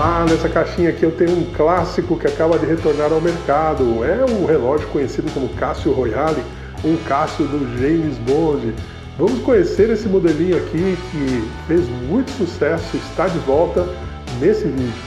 Ah, nessa caixinha aqui eu tenho um clássico que acaba de retornar ao mercado. É o relógio conhecido como Casio Royale, um Casio do James Bond. Vamos conhecer esse modelinho aqui que fez muito sucesso, está de volta nesse vídeo.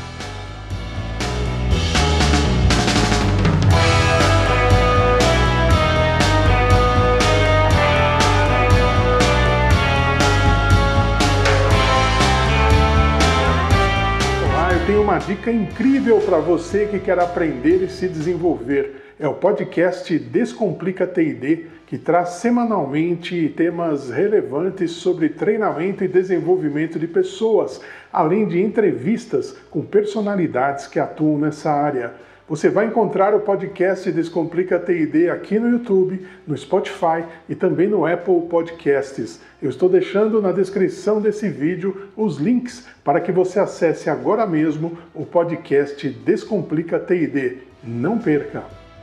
Tenho uma dica incrível para você que quer aprender e se desenvolver. É o podcast Descomplica TD, que traz semanalmente temas relevantes sobre treinamento e desenvolvimento de pessoas, além de entrevistas com personalidades que atuam nessa área. Você vai encontrar o podcast Descomplica TD aqui no YouTube, no Spotify e também no Apple Podcasts. Eu estou deixando na descrição desse vídeo os links para que você acesse agora mesmo o podcast Descomplica TD. Não perca!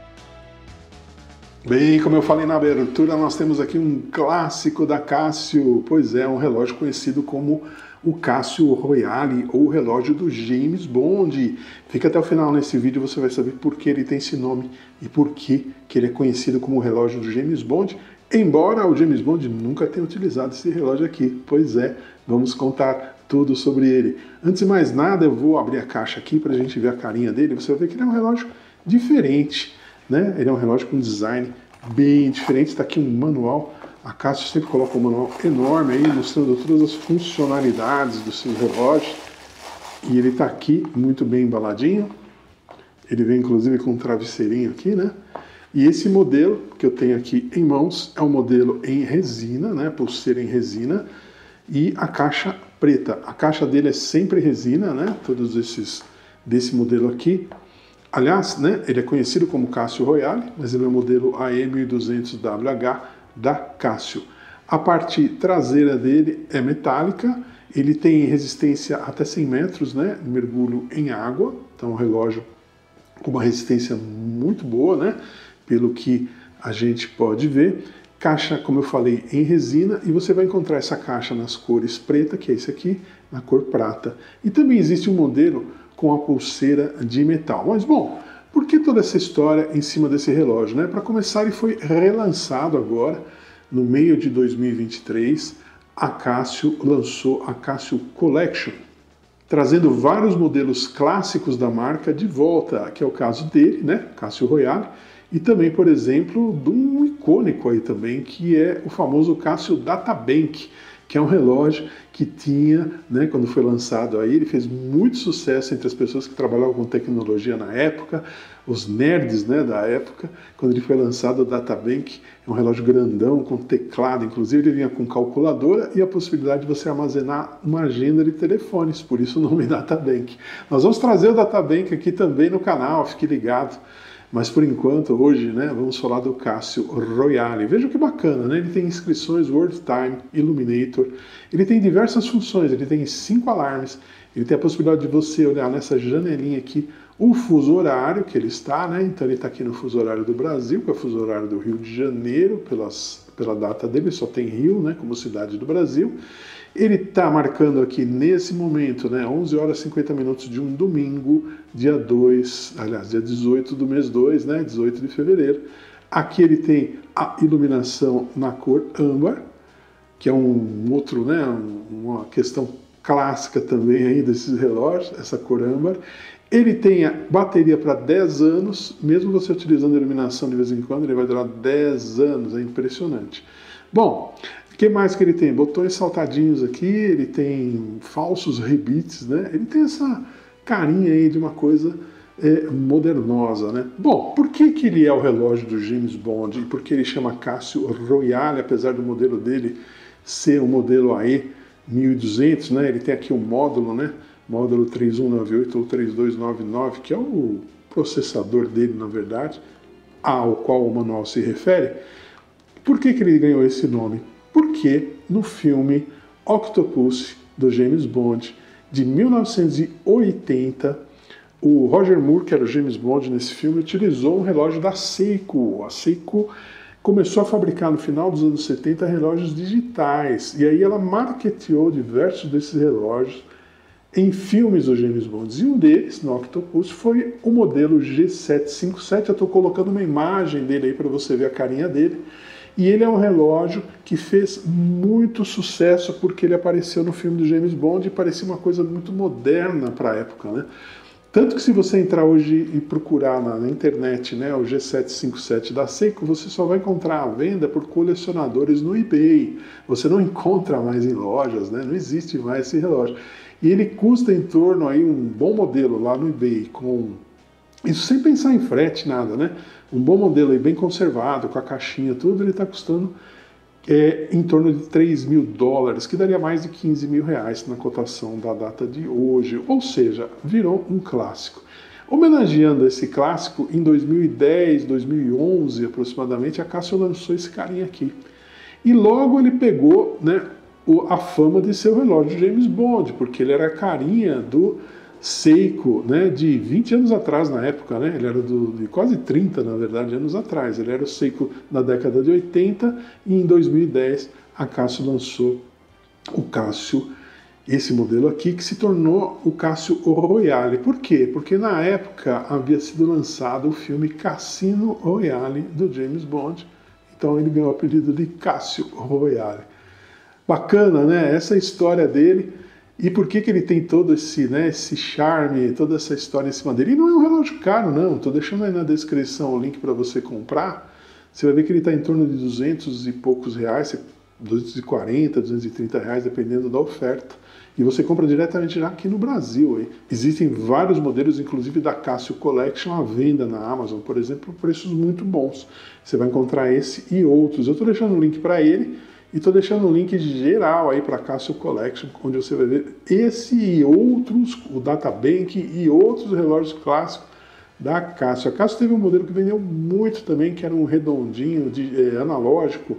Bem, como eu falei na abertura, nós temos aqui um clássico da Casio, pois é, um relógio conhecido como o Casio Royale, ou o relógio do James Bond. Fica até o final nesse vídeo, você vai saber por que ele tem esse nome e por que ele é conhecido como o relógio do James Bond, embora o James Bond nunca tenha utilizado esse relógio aqui. Pois é, vamos contar tudo sobre ele. Antes de mais nada, eu vou abrir a caixa aqui para a gente ver a carinha dele. Você vai ver que ele é um relógio diferente, né? Ele é um relógio com design bem diferente. Está aqui um manual. A Casio sempre coloca um manual enorme aí, mostrando todas as funcionalidades do seu relógio. E ele está aqui, muito bem embaladinho. Ele vem inclusive com um travesseirinho aqui, né? E esse modelo que eu tenho aqui em mãos é um modelo em resina, né? Pulseira em resina. E a caixa preta. A caixa dele é sempre resina, né? Todos esses desse modelo aqui. Aliás, né? Ele é conhecido como Casio Royale, mas ele é o modelo AM1200WH da Casio. A parte traseira dele é metálica, ele tem resistência até 100 metros, né, mergulho em água, então um relógio com uma resistência muito boa, né, pelo que a gente pode ver. Caixa, como eu falei, em resina, e você vai encontrar essa caixa nas cores preta, que é esse aqui, na cor prata. E também existe um modelo com a pulseira de metal. Mas, bom, por que toda essa história em cima desse relógio, né? Para começar, ele foi relançado agora, no meio de 2023, a Casio lançou a Casio Collection, trazendo vários modelos clássicos da marca de volta, que é o caso dele, né? Casio Royale, e também, por exemplo, de um icônico aí também, que é o famoso Casio Databank, que é um relógio que tinha, né, quando foi lançado aí, ele fez muito sucesso entre as pessoas que trabalhavam com tecnologia na época, os nerds, né, da época. Quando ele foi lançado, o Databank é um relógio grandão, com teclado, inclusive ele vinha com calculadora e a possibilidade de você armazenar uma agenda de telefones, por isso o nome Databank. Nós vamos trazer o Databank aqui também no canal, fique ligado. Mas por enquanto, hoje, né, vamos falar do Casio Royale. Veja que bacana, né? Ele tem inscrições World Time, Illuminator, ele tem diversas funções, ele tem 5 alarmes, ele tem a possibilidade de você olhar nessa janelinha aqui o fuso horário que ele está, né? Então ele está aqui no fuso horário do Brasil, que é o fuso horário do Rio de Janeiro, pela data dele, só tem Rio, né, como cidade do Brasil. Ele está marcando aqui nesse momento, né, 11 horas e 50 minutos de um domingo, dia 18 do mês 2, né, 18 de fevereiro. Aqui ele tem a iluminação na cor âmbar, que é um outro, né, uma questão clássica também aí desses relógios, essa cor âmbar. Ele tem a bateria para 10 anos, mesmo você utilizando a iluminação de vez em quando, ele vai durar 10 anos, é impressionante. Bom, o que mais que ele tem? Botões saltadinhos aqui, ele tem falsos rebites, né? Ele tem essa carinha aí de uma coisa modernosa, né? Bom, por que ele é o relógio do James Bond e por que ele chama Casio Royale, apesar do modelo dele ser o modelo AE 1200, né? Ele tem aqui um módulo, né? Módulo 3198 ou 3299, que é o processador dele, na verdade, ao qual o manual se refere. Por que ele ganhou esse nome? Porque no filme Octopus, do James Bond, de 1980, o Roger Moore, que era o James Bond nesse filme, utilizou um relógio da Seiko. A Seiko começou a fabricar no final dos anos 70 relógios digitais, e aí ela marketeou diversos desses relógios em filmes do James Bond. E um deles, no Octopus, foi o modelo G757. Eu estou colocando uma imagem dele aí para você ver a carinha dele. E ele é um relógio que fez muito sucesso porque ele apareceu no filme do James Bond e parecia uma coisa muito moderna para a época, né? Tanto que se você entrar hoje e procurar na internet, né, o G757 da Seiko, você só vai encontrar a venda por colecionadores no eBay. Você não encontra mais em lojas, né? Não existe mais esse relógio. E ele custa em torno aí um bom modelo lá no eBay, com isso sem pensar em frete, nada, né? Um bom modelo aí bem conservado, com a caixinha, tudo, ele está custando em torno de 3 mil dólares, que daria mais de 15 mil reais na cotação da data de hoje. Ou seja, virou um clássico. Homenageando esse clássico, em 2010, 2011 aproximadamente, a Casio lançou esse carinha aqui. E logo ele pegou, né, a fama de ser o relógio de James Bond, porque ele era a carinha do Seiko, né, de 20 anos atrás na época, né, ele era de quase 30, na verdade, anos atrás. Ele era o Seiko na década de 80 e em 2010 a Casio lançou o Casio, esse modelo aqui, que se tornou o Casio Royale. Por quê? Porque na época havia sido lançado o filme Cassino Royale do James Bond, então ele ganhou o apelido de Casio Royale. Bacana, né? Essa é a história dele. E por que ele tem todo esse, né, esse charme, toda essa história em cima dele? E não é um relógio caro, não. Estou deixando aí na descrição o link para você comprar. Você vai ver que ele está em torno de 200 e poucos reais, 240, 230 reais, dependendo da oferta. E você compra diretamente já aqui no Brasil. Hein? Existem vários modelos, inclusive da Casio Collection, à venda na Amazon, por exemplo, por preços muito bons. Você vai encontrar esse e outros. Eu estou deixando o link para ele. E estou deixando o link geral aí para a Casio Collection, onde você vai ver esse e outros, o Databank e outros relógios clássicos da Casio. A Casio teve um modelo que vendeu muito também, que era um redondinho, analógico,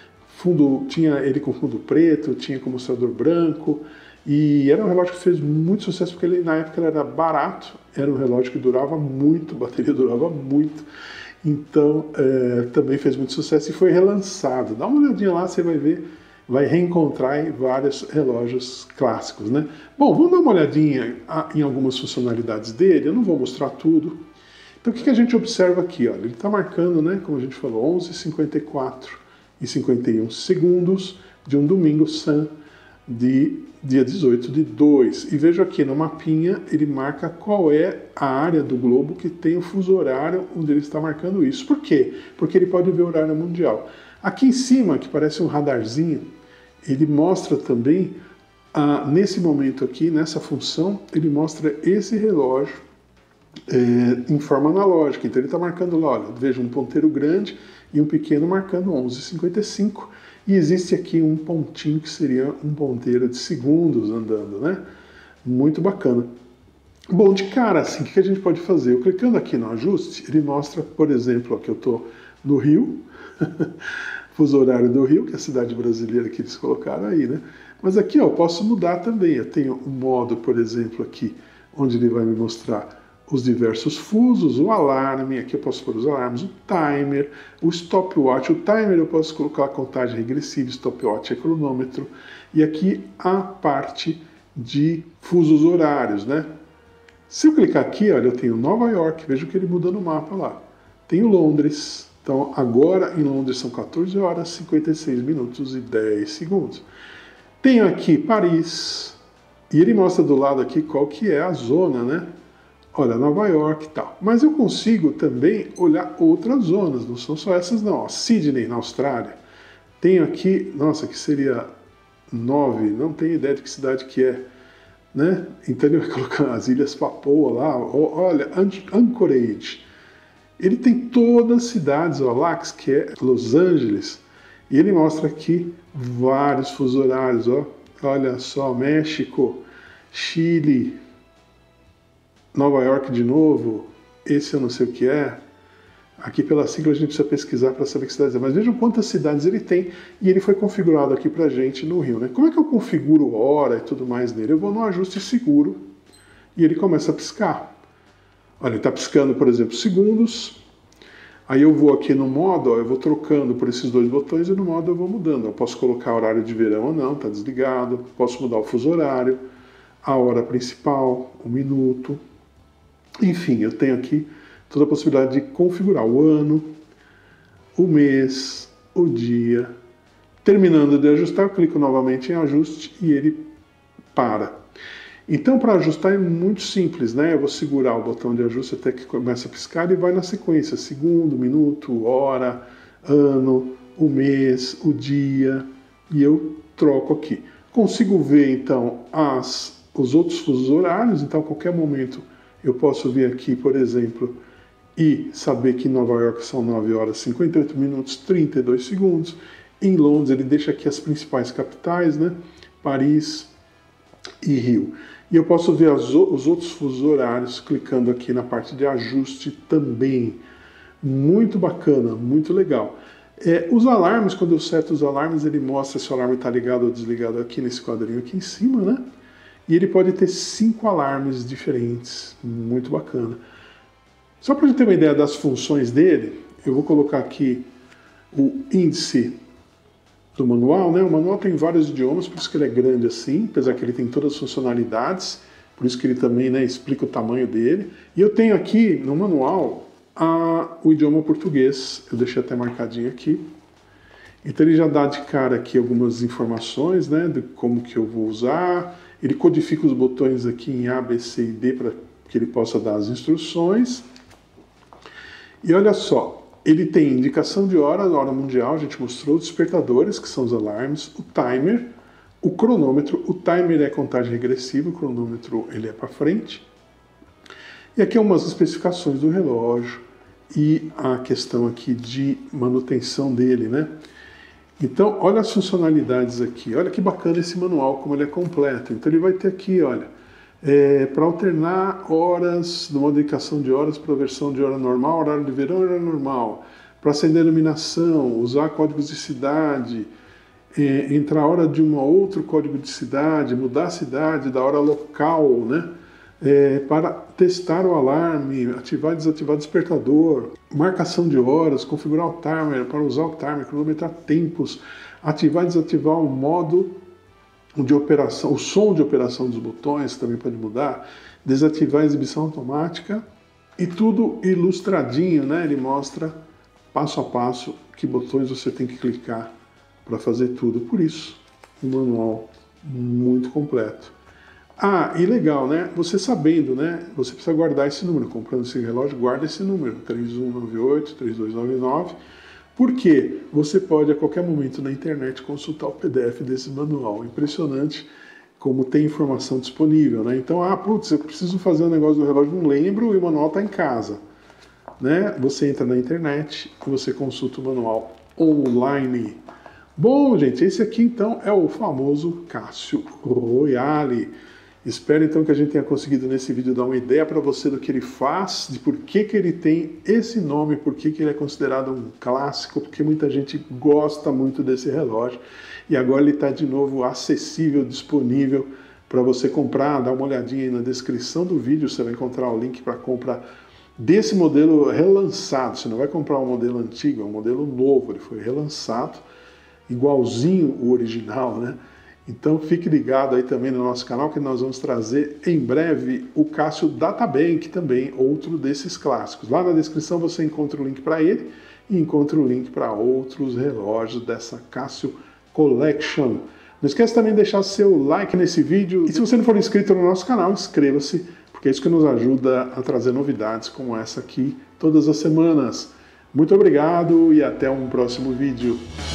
tinha ele com fundo preto, tinha com mostrador branco, e era um relógio que fez muito sucesso, porque ele, na época ele era barato, era um relógio que durava muito, a bateria durava muito. Então, também fez muito sucesso e foi relançado. Dá uma olhadinha lá, você vai ver, vai reencontrar aí vários relógios clássicos, né? Bom, vamos dar uma olhadinha em algumas funcionalidades dele, eu não vou mostrar tudo. Então, o que a gente observa aqui? Olha, ele está marcando, né, como a gente falou, 11h54 e 51 segundos de um domingo Sun de dia 18 de 2. E vejo aqui no mapinha, ele marca qual é a área do globo que tem o fuso horário onde ele está marcando isso. Por quê? Porque ele pode ver o horário mundial. Aqui em cima, que parece um radarzinho, ele mostra também, nesse momento aqui, nessa função, ele mostra esse relógio em forma analógica. Então ele está marcando lá, olha, veja um ponteiro grande e um pequeno marcando 11h55. E existe aqui um pontinho que seria um ponteiro de segundos andando, né? Muito bacana. Bom, de cara, assim, o que a gente pode fazer? Eu clicando aqui no ajuste, ele mostra, por exemplo, ó, que eu estou no Rio, fuso horário do Rio, que é a cidade brasileira que eles colocaram aí, né? Mas aqui, ó, eu posso mudar também. Eu tenho um modo, por exemplo, aqui, onde ele vai me mostrar os diversos fusos, o alarme, aqui eu posso pôr os alarmes, o timer, o stopwatch. O timer eu posso colocar a contagem regressiva, stopwatch é cronômetro, e aqui a parte de fusos horários, né? Se eu clicar aqui, olha, eu tenho Nova York, veja que ele muda no mapa lá. Tenho Londres, então agora em Londres são 14 horas, 56 minutos e 10 segundos. Tenho aqui Paris, e ele mostra do lado aqui qual que é a zona, né? Olha, Nova York e tal. Mas eu consigo também olhar outras zonas, não são só essas não. Ó, Sydney, na Austrália. Tenho aqui, nossa, que seria 9, não tenho ideia de que cidade que é, né? Então ele vai colocar as Ilhas Papoa lá, olha, Anchorage. Ele tem todas as cidades, ó, Lax, que é Los Angeles, e ele mostra aqui vários fusos horários, ó. Olha só, México, Chile, Nova York de novo, esse eu não sei o que é. Aqui pela sigla a gente precisa pesquisar para saber que cidades é. Mas vejam quantas cidades ele tem e ele foi configurado aqui para a gente no Rio, né? Como é que eu configuro hora e tudo mais nele? Eu vou no ajuste seguro e ele começa a piscar. Olha, ele está piscando, por exemplo, segundos. Aí eu vou aqui no modo, ó, eu vou trocando por esses dois botões e no modo eu vou mudando. Eu posso colocar horário de verão ou não, está desligado. Posso mudar o fuso horário. a hora principal, o minuto. Enfim, eu tenho aqui toda a possibilidade de configurar o ano, o mês, o dia. Terminando de ajustar, eu clico novamente em ajuste e ele para. Então, para ajustar é muito simples, né? Eu vou segurar o botão de ajuste até que começa a piscar e vai na sequência: segundo, minuto, hora, ano, o mês, o dia, e eu troco aqui. Consigo ver, então, os outros fusos horários, então a qualquer momento eu posso vir aqui, por exemplo, e saber que em Nova York são 9 horas 58 minutos 32 segundos. Em Londres ele deixa aqui as principais capitais, né? Paris e Rio. E eu posso ver os outros fusos horários clicando aqui na parte de ajuste também. Muito bacana, muito legal. Os alarmes, quando eu seto os alarmes, ele mostra se o alarme está ligado ou desligado aqui nesse quadrinho aqui em cima, né? E ele pode ter 5 alarmes diferentes, muito bacana. Só para a gente ter uma ideia das funções dele, eu vou colocar aqui o índice do manual, né? O manual tem vários idiomas, por isso que ele é grande assim, apesar que ele tem todas as funcionalidades, por isso que ele também, né, explica o tamanho dele. E eu tenho aqui no manual o idioma português, eu deixei até marcadinho aqui. Então ele já dá de cara aqui algumas informações, né, de como que eu vou usar. Ele codifica os botões aqui em A, B, C e D para que ele possa dar as instruções. E olha só, ele tem indicação de hora mundial, a gente mostrou, despertadores, que são os alarmes, o timer, o cronômetro. O timer é contagem regressiva, o cronômetro ele é para frente. E aqui algumas especificações do relógio e a questão aqui de manutenção dele, né? Então, olha as funcionalidades aqui. Olha que bacana esse manual, como ele é completo. Então ele vai ter aqui, olha, para alternar horas, numa indicação de horas para a versão de hora normal, horário de verão, horário normal. Para acender a iluminação, usar códigos de cidade, entrar a hora de um outro código de cidade, mudar a cidade da hora local, né? Para testar o alarme, ativar e desativar o despertador, marcação de horas, configurar o timer, para usar o timer, cronometrar tempos, ativar e desativar o modo de operação, o som de operação dos botões também pode mudar, desativar a exibição automática e tudo ilustradinho, né? Ele mostra passo a passo que botões você tem que clicar para fazer tudo. Por isso, um manual muito completo. Ah, e legal, né? Você sabendo, né? Você precisa guardar esse número. Comprando esse relógio, guarda esse número, 3198-3299. Porque você pode, a qualquer momento na internet, consultar o PDF desse manual. Impressionante como tem informação disponível, né? Então, putz, eu preciso fazer um negócio do relógio, não lembro, e o manual está em casa. Né? Você entra na internet e você consulta o manual online. Bom, gente, esse aqui então é o famoso Casio Royale. Espero então que a gente tenha conseguido nesse vídeo dar uma ideia para você do que ele faz, de por que ele tem esse nome, por que ele é considerado um clássico, porque muita gente gosta muito desse relógio. E agora ele está de novo acessível, disponível para você comprar. Dá uma olhadinha aí na descrição do vídeo, você vai encontrar o link para compra desse modelo relançado. Você não vai comprar um modelo antigo, é um modelo novo, ele foi relançado, igualzinho o original, né? Então fique ligado aí também no nosso canal que nós vamos trazer em breve o Casio Databank também, outro desses clássicos. Lá na descrição você encontra o link para ele e encontra o link para outros relógios dessa Casio Collection. Não esqueça também de deixar seu like nesse vídeo e se você não for inscrito no nosso canal, inscreva-se, porque é isso que nos ajuda a trazer novidades como essa aqui todas as semanas. Muito obrigado e até um próximo vídeo.